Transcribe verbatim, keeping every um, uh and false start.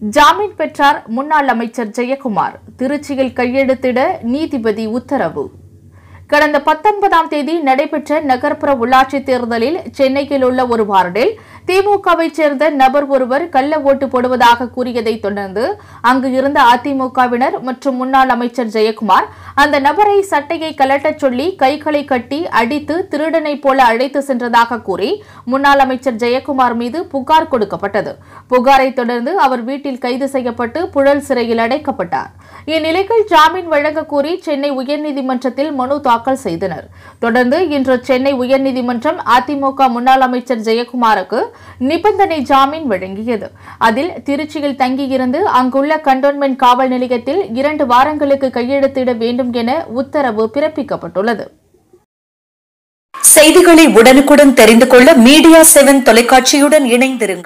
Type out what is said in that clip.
ஜாமீன் பெற்றார் முன்னாள் அமைச்சர் ஜெயக்குமார். திருச்சியில் கையெழுத்திட நீதிபதி உத்தரவு. கடந்த பத்தொன்பதாம் தேதி நடைபெற்ற நகர்ப்புற உள்ளாட்சித் தேர்தலில் சென்னையில் உள்ள ஒரு வார்டில் திமுகவை சேர்ந்த நபர் ஒருவர் கள்ள ஓட்டு போடுவதாக கூறியதை தொடர்ந்து அங்கு இருந்த அதிமுகவினர் மற்றும் முன்னாள் அமைச்சர் ஜெயக்குமார் அந்த நபரை சட்டையை கலட்டச் சொல்லி கைகளை கட்டி அடித்து திருடனை போல அழைத்து சென்றதாக கூறி முன்னாள் அமைச்சர் ஜெயக்குமார் மீது புகார் கொடுக்கப்பட்டது. புகாரை தொடர்ந்து அவர் வீட்டில் கைது செய்யப்பட்டு புழல் சிறையில் அடைக்கப்பட்டார். இந்நிலையில் ஜாமீன் வழங்க கோரி சென்னை உயர்நீதிமன்றத்தில் மனு தாக்கல் செய்தனர். தொடர்ந்து இன்று சென்னை உயர்நீதிமன்றம் அதிமுக முன்னாள் அமைச்சர் ஜெயக்குமாருக்கு நிபந்தனை ஜாமீன் வழங்கியது. அதில் திருச்சியில் தங்கியிருந்து அங்குள்ள கண்டோன்மென்ட் காவல் நிலையத்தில் இரண்டு வாரங்களுக்கு கையெழுத்திட வேண்டும் என உத்தரவு பிறப்பிக்கப்பட்டுள்ளது. செய்திகளை உடனுக்குடன் தெரிந்து கொள்ள மீடியா செவன் தொலைக்காட்சியுடன் இணைந்திருங்கள்.